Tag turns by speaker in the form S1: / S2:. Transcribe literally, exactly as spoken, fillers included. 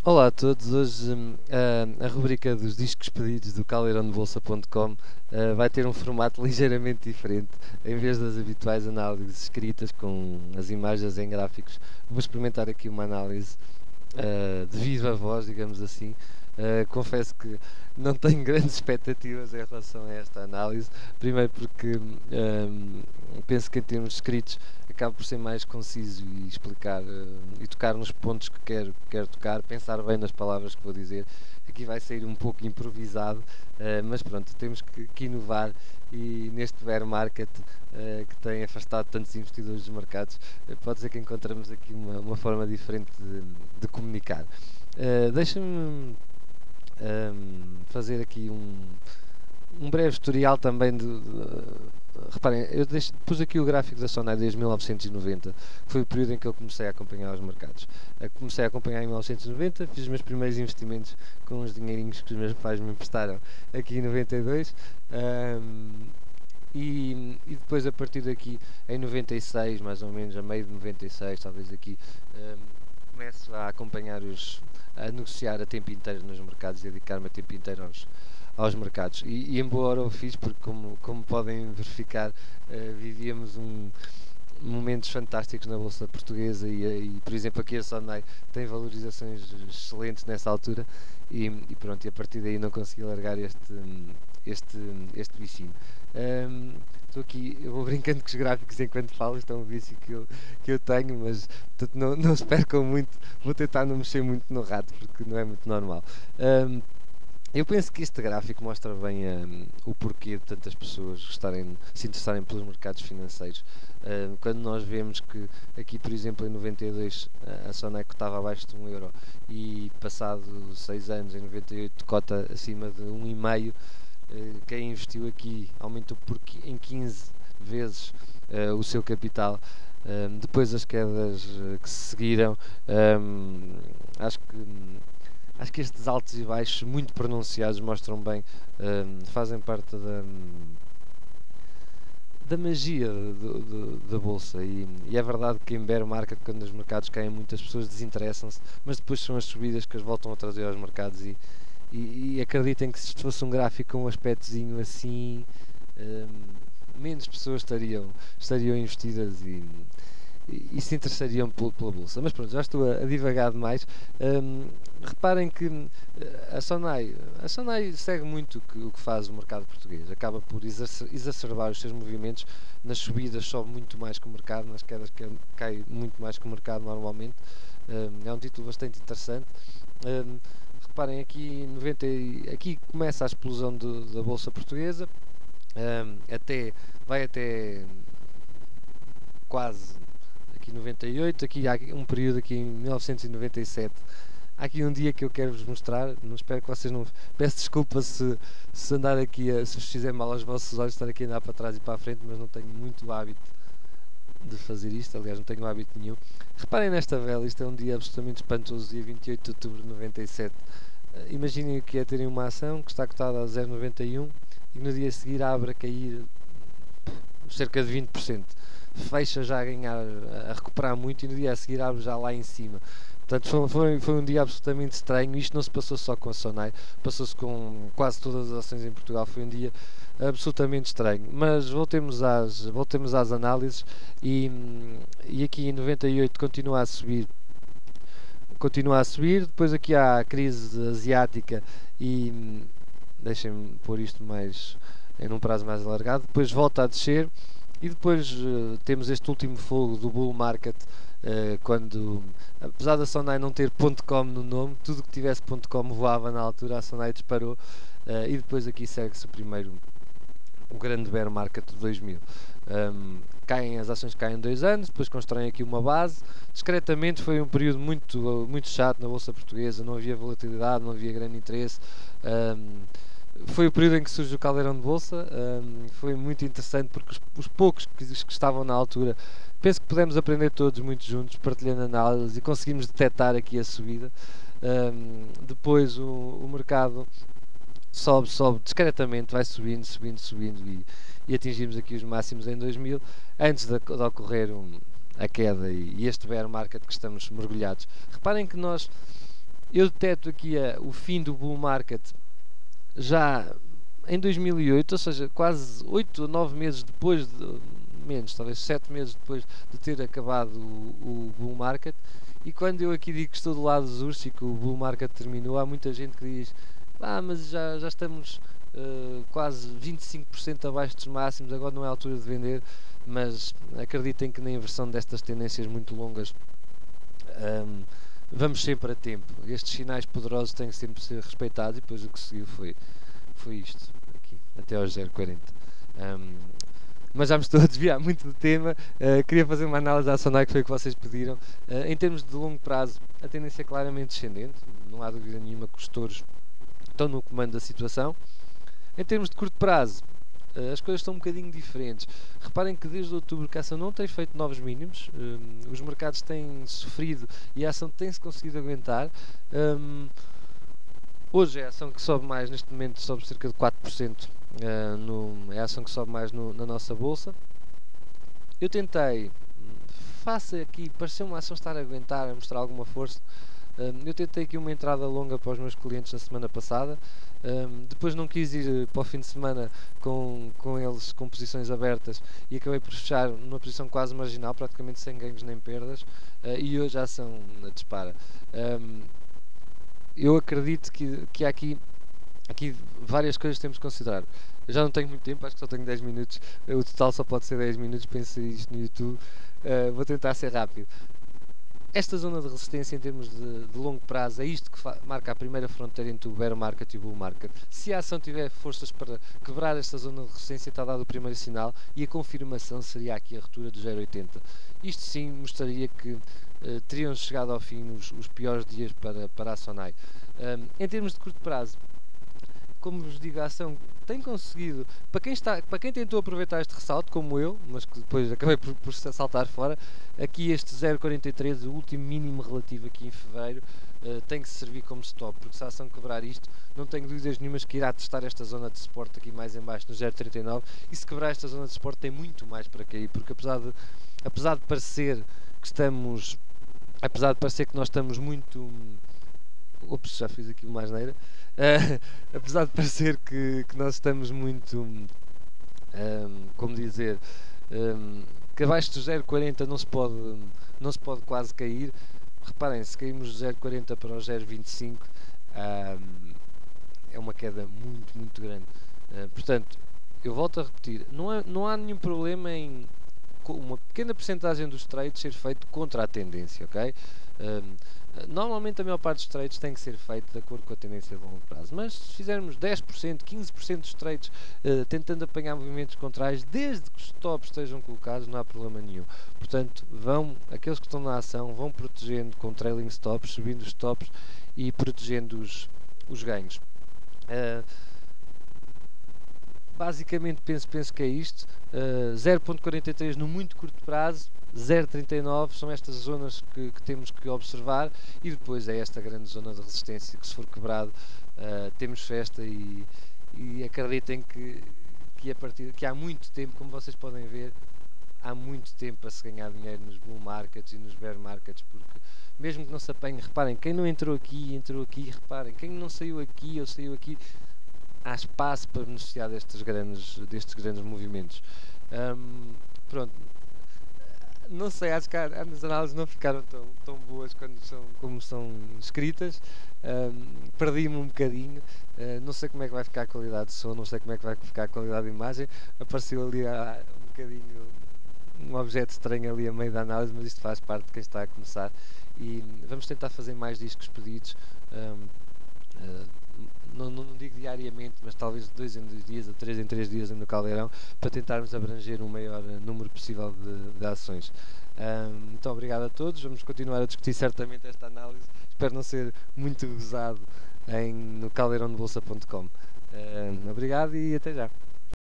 S1: Olá a todos, hoje hum, a, a rubrica dos discos pedidos do caldeirão de bolsa ponto com uh, vai ter um formato ligeiramente diferente. Em vez das habituais análises escritas com as imagens em gráficos, vou experimentar aqui uma análise uh, de viva voz, digamos assim. Uh, confesso que não tenho grandes expectativas em relação a esta análise. Primeiro porque um, penso que em termos escritos acaba por ser mais conciso e explicar uh, e tocar nos pontos que quero, que quero tocar, pensar bem nas palavras que vou dizer. Aqui vai sair um pouco improvisado, uh, mas pronto, temos que, que inovar e neste bear market uh, que tem afastado tantos investidores dos mercados, uh, pode ser que encontramos aqui uma, uma forma diferente de, de comunicar. Uh, Deixa-me um, fazer aqui um, um breve tutorial também de, de reparem, eu deixo, pus aqui o gráfico da Sonai desde mil novecentos e noventa, que foi o período em que eu comecei a acompanhar os mercados. Eu comecei a acompanhar em mil novecentos e noventa, fiz os meus primeiros investimentos com uns dinheirinhos que os meus pais me emprestaram aqui em noventa e dois. Um, e, e depois a partir daqui em noventa e seis, mais ou menos a meio de noventa e seis, talvez aqui, um, começo a acompanhar os a negociar a tempo inteiro nos mercados e a dedicar-me a tempo inteiro aos, aos mercados. E, e embora o fiz, porque como, como podem verificar, uh, vivíamos um, momentos fantásticos na Bolsa Portuguesa e, e por exemplo aqui a Sonai tem valorizações excelentes nessa altura e, e pronto, e a partir daí não consegui largar este, este, este bichinho. Um, Estou aqui, eu vou brincando com os gráficos enquanto falo, isto é um vício que eu, que eu tenho, mas portanto, não, não se percam muito, vou tentar não mexer muito no rato porque não é muito normal. Um, eu penso que este gráfico mostra bem um, o porquê de tantas pessoas gostarem, se interessarem pelos mercados financeiros. Um, quando nós vemos que aqui, por exemplo, em noventa e dois a Soneco estava abaixo de um euro e passado seis anos, em noventa e oito, cota acima de um vírgula cinco, uh, quem investiu aqui aumentou por, em quinze vezes uh, o seu capital. Um, depois as quedas uh, que se seguiram, um, acho que acho que estes altos e baixos muito pronunciados mostram bem, um, fazem parte da, da magia do, do, da bolsa e, e é verdade que em bear market, quando os mercados caem, muitas pessoas desinteressam-se, mas depois são as subidas que as voltam a trazer aos mercados e, e, e acreditem que se isto fosse um gráfico com um aspectozinho assim, um, menos pessoas estariam, estariam investidas e e se interessariam pela bolsa. Mas pronto, já estou a, a divagar demais. Um, reparem que a Sonai, a Sonai segue muito o que, o que faz o mercado português. Acaba por exacerbar os seus movimentos. Nas subidas sobe muito mais que o mercado, nas quedas cai muito mais que o mercado normalmente. Um, é um título bastante interessante. Um, reparem aqui, noventa, aqui começa a explosão do, da bolsa portuguesa. Um, até, vai até quase aqui noventa e oito, aqui há um período aqui em mil novecentos e noventa e sete. Há aqui um dia que eu quero vos mostrar, não espero que vocês não... Peço desculpa se, se andar aqui, a, se vos fizer mal aos vossos olhos, estar aqui a andar para trás e para a frente, mas não tenho muito hábito de fazer isto, aliás não tenho hábito nenhum. Reparem nesta vela, isto é um dia absolutamente espantoso, dia vinte e oito de outubro de noventa e sete. Uh, imaginem o que é terem uma ação que está cotada a zero vírgula noventa e um e no dia a seguir abre a cair cerca de vinte por cento. Fecha já a ganhar, a recuperar muito e no dia a seguir abre já lá em cima. Portanto, foi, foi, foi um dia absolutamente estranho. Isto não se passou só com a Sonai, passou-se com quase todas as ações em Portugal. Foi um dia absolutamente estranho. Mas voltemos às, voltemos às análises e, e aqui em noventa e oito continua a subir. Continua a subir. Depois aqui há a crise asiática e deixem-me pôr isto mais em um prazo mais alargado. Depois volta a descer. E depois uh, temos este último fogo do bull market, uh, quando, apesar da Sonai não ter .com no nome, tudo que tivesse .com voava na altura, a Sonai disparou, uh, e depois aqui segue-se o primeiro, o grande bear market de dois mil. Um, caem, as ações caem em dois anos, depois constroem aqui uma base. Discretamente foi um período muito, muito chato na Bolsa Portuguesa, não havia volatilidade, não havia grande interesse. Um, Foi o período em que surge o caldeirão de bolsa. Um, foi muito interessante porque os, os poucos que, que estavam na altura, penso que pudemos aprender todos muito juntos, partilhando análises e conseguimos detectar aqui a subida. Um, depois o, o mercado sobe, sobe discretamente, vai subindo, subindo, subindo e, e atingimos aqui os máximos em dois mil, antes de, de ocorrer um, a queda e, e este bear market que estamos mergulhados. Reparem que nós eu detecto aqui a, o fim do bull market já em dois mil e oito, ou seja, quase oito ou nove meses depois, de, menos, talvez sete meses depois de ter acabado o, o bull market. E quando eu aqui digo que estou do lado dos ursos e que o bull market terminou, há muita gente que diz: ah, mas já, já estamos uh, quase vinte e cinco por cento abaixo dos máximos, agora não é a altura de vender. Mas acreditem que na inversão destas tendências muito longas, um, vamos sempre a tempo. Estes sinais poderosos têm que sempre ser respeitados, e depois o que seguiu foi, foi isto, aqui, até aos zero vírgula quarenta. Um, mas já me estou a desviar muito do tema. Uh, queria fazer uma análise da Sonai, que foi o que vocês pediram. Uh, em termos de longo prazo, a tendência é claramente descendente, não há dúvida nenhuma que os touros estão no comando da situação. Em termos de curto prazo, uh, as coisas estão um bocadinho diferentes. Reparem que desde outubro que a ação não tem feito novos mínimos, um, os mercados têm sofrido e a ação tem-se conseguido aguentar. Um, hoje é a ação que sobe mais, neste momento sobe cerca de quatro por cento. Uh, no, é a ação que sobe mais no, na nossa bolsa. Eu tentei, faça aqui, pareceu uma ação estar a aguentar, a mostrar alguma força. Um, eu tentei aqui uma entrada longa para os meus clientes na semana passada. Um, depois não quis ir para o fim de semana com, com eles com posições abertas e acabei por fechar numa posição quase marginal, praticamente sem ganhos nem perdas. Uh, e hoje a ação dispara. Um, eu acredito que, que há aqui aqui várias coisas que temos que considerar. Eu já não tenho muito tempo, acho que só tenho dez minutos. O total só pode ser dez minutos para inserir isto no YouTube. Uh, vou tentar ser rápido. Esta zona de resistência em termos de, de longo prazo é isto que marca a primeira fronteira entre o bear market e o bull market. Se a ação tiver forças para quebrar esta zona de resistência, está dado o primeiro sinal, e a confirmação seria aqui a ruptura do zero vírgula oitenta. Isto sim mostraria que uh, teriam chegado ao fim os, os piores dias para, para a Sonai. Um, em termos de curto prazo, como vos digo, a ação tem conseguido, para quem, está, para quem tentou aproveitar este ressalto, como eu, mas que depois acabei por, por saltar fora, aqui este zero vírgula quarenta e três, o último mínimo relativo aqui em fevereiro, uh, tem que servir como stop, porque se a ação quebrar isto, não tenho dúvidas nenhumas que irá testar esta zona de suporte aqui mais em baixo, no zero vírgula trinta e nove, e se quebrar esta zona de suporte tem muito mais para cair, porque apesar de, apesar de parecer que estamos, apesar de parecer que nós estamos muito... Ops, já fiz aqui uma asneira. Uh, apesar de parecer que, que nós estamos muito, um, como dizer, um, que abaixo do zero vírgula quarenta não se pode, não se pode quase cair. Reparem, se caímos do zero vírgula quarenta para o zero vírgula vinte e cinco, um, é uma queda muito, muito grande. Uh, portanto, eu volto a repetir, não, é, não há nenhum problema em uma pequena porcentagem dos trades ser feito contra a tendência, ok? Um, normalmente a maior parte dos trades tem que ser feito de acordo com a tendência de longo prazo, mas se fizermos dez por cento, quinze por cento dos trades uh, tentando apanhar movimentos contrários, desde que os stops estejam colocados, não há problema nenhum. Portanto, vão, aqueles que estão na ação vão protegendo com trailing stops, subindo os stops e protegendo os, os ganhos. Uh, basicamente penso, penso que é isto. Uh, zero vírgula quarenta e três no muito curto prazo, zero vírgula trinta e nove são estas zonas que, que temos que observar, e depois é esta grande zona de resistência que, se for quebrado, uh, temos festa. E, e acreditem que, que, a partir, que há muito tempo, como vocês podem ver, há muito tempo para se ganhar dinheiro nos bull markets e nos bear markets, porque mesmo que não se apanhe, reparem, quem não entrou aqui, entrou aqui, reparem, quem não saiu aqui ou saiu aqui, há espaço para beneficiar destes grandes, destes grandes movimentos. Um, pronto, não sei, acho que as análises não ficaram tão, tão boas quando são, como são escritas. Um, perdi-me um bocadinho. Uh, não sei como é que vai ficar a qualidade de som, não sei como é que vai ficar a qualidade de imagem. Apareceu ali há um bocadinho um objeto estranho ali a meio da análise, mas isto faz parte de quem está a começar. E vamos tentar fazer mais discos pedidos. Um, uh, Não, não, não digo diariamente, mas talvez de dois em dois dias, ou três em três dias no Caldeirão, para tentarmos abranger um maior número possível de, de ações. Um, muito obrigado a todos, vamos continuar a discutir certamente esta análise, espero não ser muito gozado em, no caldeirão de bolsa ponto com. Um, obrigado e até já.